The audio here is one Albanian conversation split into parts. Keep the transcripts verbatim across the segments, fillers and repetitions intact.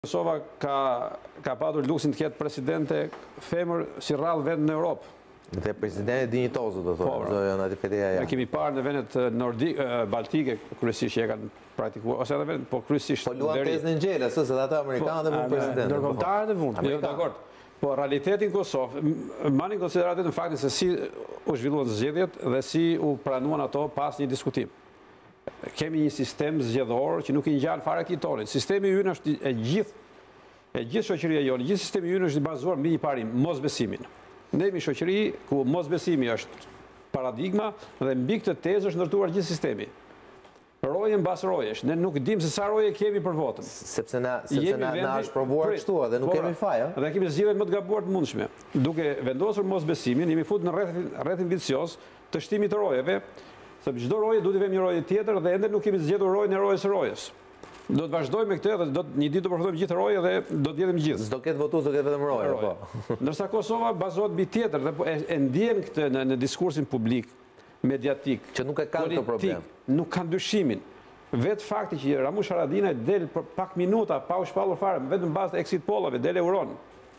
Kosova ka, ka patur luksin të ketë presidente femër si rrallë vend në Europë. Dhe presidente dinjitozë, do thotë, zoja Nati Feteja. Ne kemi parë në vendet nordik, baltike, kryesisht që e kanë praktikuar, ose edhe vendet, po kryesisht Po luan tezën në gjele, së se dhe ata amerikanë dhe mund presidente. Ndërkombëtarë dhe vund. Jo, dakord. Po realitetin në Kosovë, marrin konsideratet në faktin se si u zhvilluan zgjedhjet dhe si u pranuan ato pas një diskutim. Kemi një sistem zgjedhor që nuk i ngjan fare këtij tonit. Sistemi ynë është e gjithë e gjithë shoqëria jonë, gjithë sistemi ynë është i bazuar mbi një parim, mosbesimin. Ne jemi shoqëri ku mosbesimi është paradigma dhe mbi këtë tezë është ndërtuar gjithë sistemi. Roje mbas rojesh, ne nuk dimë se sa roje kemi për votën. Sepse na sepse na na është provuar kështu dhe nuk kemi faj, ëh. Dhe kemi zgjedhjet më të gabuar të mundshme. Duke vendosur mosbesimin, jemi futur në rrethin rrethin vicioz të shtimit të rojeve. Sepse çdo roje duhet të vëmë një roje tjetër dhe ende nuk kemi zgjedhur rojën e rojës së rojës. Do të vazhdojmë me këtë dhe do një ditë do përfundojmë gjithë roje dhe do të jetim gjithë. S'do ketë votues, do ketë vetëm roje, po. Ndërsa Kosova bazohet mbi tjetër dhe e, e ndjen këtë në, në diskursin publik, mediatik, që nuk e kanë këtë problem. Nuk kanë dyshimin. Vetë fakti që Ramush Haradinaj del për pak minuta pa u shpallur fare, vetëm bazë të exit pollave del euron.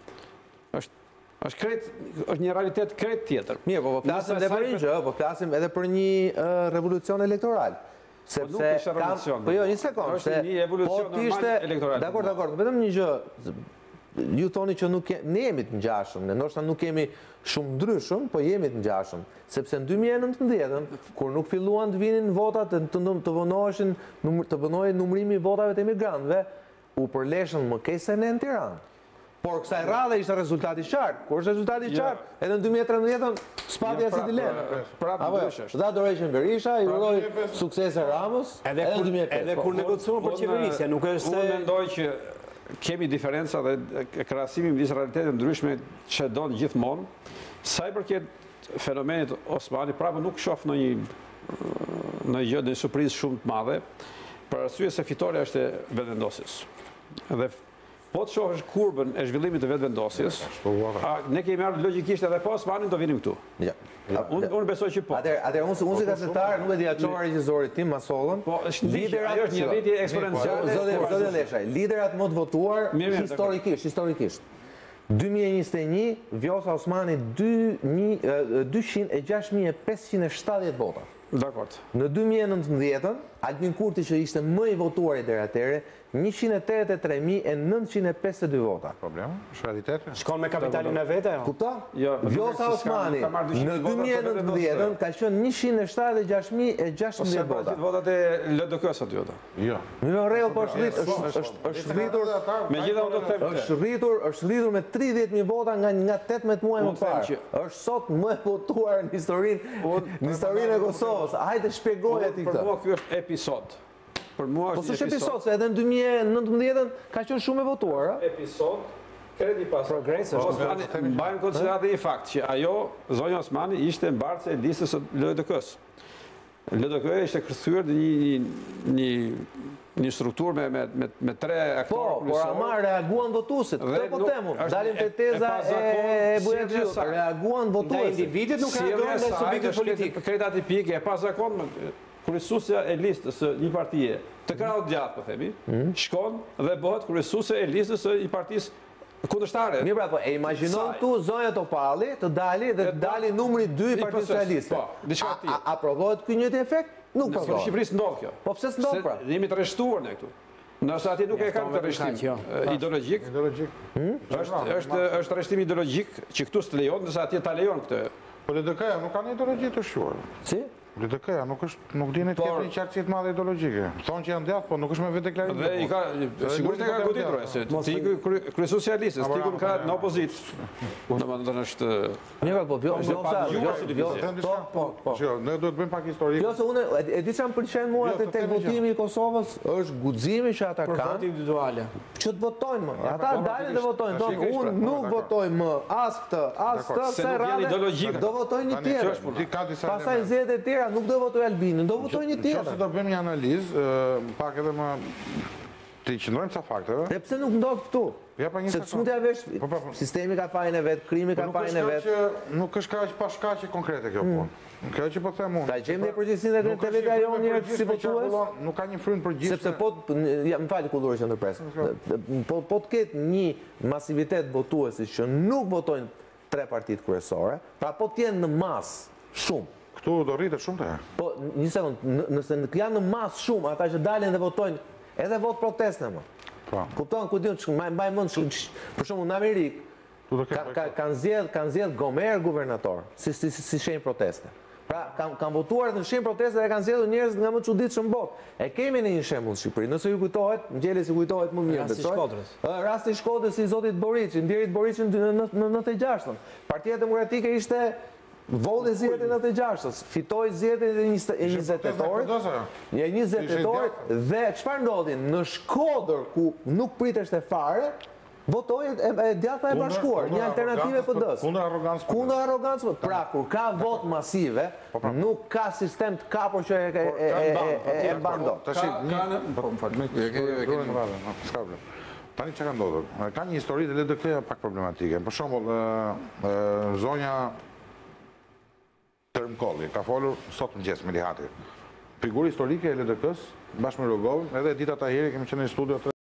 Është është krejt, është një realitet krejt tjetër. Mirë, po po flasim edhe për një gjë, po flasim edhe për një uh, revolucion elektoral. Sepse po nuk është revolucion. Po jo, një sekond, është një evolucion po, normal elektoral. Dakor, dakor, vetëm një gjë. Ju thoni që nuk ke, ne jemi të ngjashëm, ne ndoshta nuk kemi shumë ndryshëm, po jemi të ngjashëm, sepse në dy mijë e nëntëmbëdhjetë, kur nuk filluan të vinin votat, të të, të vonoheshin, të vonohej numrimi i votave të emigrantëve, u përleshën mëkesën në Tiranë. Por kësaj radhe ishte rezultati qartë. Kur është rezultati qartë, edhe në dy mijë e tridhjetë spatja si dilemë. Prapë ndryshe është. Dha dorëshën Berisha, i uroi suksese Ramos, edhe në dy mijë e pesë. Edhe kur negociuan për qeverisja, nuk është se... Unë mendoj që kemi diferenca dhe krahasimi midis realitetet ndryshme që don gjithmonë. Sa i përket fenomenit Osmani, prapë nuk shoh në një në gjë në surprizë shumë të madhe, për arsye se fitoria është e vetëvendosjes. Dhe po të shohësh kurbën e zhvillimit të vetëvendosjes, ne kemi ardhur logjikisht edhe pas Osmanin do vinim këtu. Ja. Unë unë besoj që po. Atëherë, atëherë unë unë si gazetar nuk e di atë çfarë regjisorit tim Masollën. Po, liderat është një rritje eksponenciale. Zoti Zoti Leshaj, liderat më të votuar historikisht, historikisht. dy mijë e njëzet e një, Vjosa Osmani dyqind e gjashtë mijë e pesëqind e shtatëdhjetë vota. Dakord. Në dy mijë e nëntëmbëdhjetë, Albin Kurti që ishte më i votuar deri atëherë, njëqind e tetëdhjetë e tre mijë e nëntëqind e pesëdhjetë e dy vota. Problem, është realiteti. Shkon me kapitalin e vete, jo? Kupta? Jo, Vjosa Osmani në dy mijë e nëntëmbëdhjetë ka qenë njëqind e shtatëdhjetë e gjashtë mijë e gjashtëdhjetë vota. Votat e L D K-s aty ata. Jo. Në rregull, po është është është rritur Megjithatë do të them është rritur, është rritur me tridhjetë mijë vota nga nga tetëmbëdhjetë muaj më parë. Është sot më e votuar në historinë në historinë e Kosovës. Hajde shpjegoj atë këtë. Për mua ky është episod. Për mua Po është s'është episod, se edhe në dy mijë e nëntëmbëdhjetë ka qenë shumë e votuar, a? Episod kredi pas progres është. Mbajmë konsideratë një fakt që ajo zonja Osmani ishte mbartëse e listës së L D K-s. L D K ishte kërthyer në një një një strukturë me me me me tre aktorë. Po, por ama reaguan votuesit. Këtë po temu. Dalim te teza e Bujaxhiut. Reaguan votuesit. Individët nuk reagojnë ndaj subjektit politik. Kreta tipike e pazakon kryesuesja e listës së një partie të krahut gjatë, po themi, shkon dhe bëhet kryesuese e listës së një partisë kundërshtare. Mirë pra, po e imagjinon tu zonja Topalli të dali dhe të dali numri dy i Partisë Socialiste. Po, diçka tjetër. Aprovohet ky njëjtë efekt? Nuk Në provohet. Shqipërisë ndodh kjo. Po pse s'ndodh pra? Jemi të rreshtuar ne këtu. Nëse ati nuk e kanë të rreshtim ideologjik, Ideologjik. është është është rreshtim ideologjik që këtu s'të lejon, ndërsa atje ta lejon këtë. Po L D K-ja nuk kanë ideologji të shquar. Si? L D K-ja nuk është nuk dini të ketë një qartësi të madhe ideologjike. Thonë që janë djathtë, po nuk është me vetë deklarim. Dhe i ka sigurisht e ka goditur se ti krye socialiste, ti ku ka në opozitë. Domethënë është Mirë, po vjo vjo Po, po, po. Ne duhet bëjmë pak historik. Jo se unë e di çam pëlqen mua te tek votimi i Kosovës është guximi që ata për kanë. vot individuale. Që të votojnë më. Ata dalin dhe votojnë. Thonë unë nuk votoj më as këtë, as këtë, se rradhe. Do votojnë një tjetër. Pastaj zgjedhjet e tjera nuk do votoj Albinin, do votoj një tjetër. Nëse do bëjmë një analizë, pak edhe më Ti qëndrojmë ca fakteve. Dhe pse nuk ndodh këtu? Ja, pa një Se sekond. s'mund t'ja vesh, Po, po, po. sistemi ka fajin e vet, krimi ka Nuk fajin e është vet. që nuk është kaq pa shkaqe konkrete kjo punë. Kjo që po them unë. Ta gjejmë dhe përgjegjësinë e Nuk është T V-ga një jonë frymë njerëz si përgjithshme që votues. arbullon, Nuk ka një frymë përgjithshme. Sepse po, ja, më falë kulturë që ndërpres, po, po të ketë një masivitet votuesi që nuk votojnë tre partitë kryesore, pra po t'jenë në masë shumë. Këtu do rritet shumë të herë. Po, një sekund, n- nëse nuk janë në masë shumë ata që dalin dhe votojnë edhe vot proteste më. Po. Kupton ku diun, mbaj mbaj mend, sh- për shembull në Amerikë Tu do ka, ketë. ka, kanë zgjedh kanë zgjedh Gomer guvernator si si, si, si shenjë proteste. Pra kanë kanë votuar në shenjë proteste dhe kanë zgjedhur njerëz nga më të çuditshëm botë. E kemi në një shembull në Shqipëri. Nëse ju kujtohet, Ngjeli si kujtohet më mirë Rasti i besoj. Shkodrës. Ë, Rasti i Shkodrës i zotit Boriçi, Ndjerit Boriçi në në nëntëdhjetë e gjashtën. Partia Demokratike ishte volli zgjedhjen e nëntëdhjetë e gjashtës, fitoi zgjedhjen e njëzet e njëzet tetorit. Ja njëzet Ishte tetorit dhe çfarë ndodhi në Shkodër ku nuk priteshte fare, votoi e, e djatha e bashkuar, një alternativë P D-s. Kundër arrogancës. Kundër arrogancës. Pra kur ka vot masive, nuk ka sistem të kapur që e e e e e mban dot. Tash një Po, më falë. S'ka problem. Tani që ka ndodhur? Ka një histori dhe le të këja pak problematike. Për shembull, ë, ë, zonja Tërmkolli ka folur sot mëngjes me Lihati. Figurë historike e L D K-s bashkë me Rogovën, edhe Dita Tahiri kemi qenë në studio të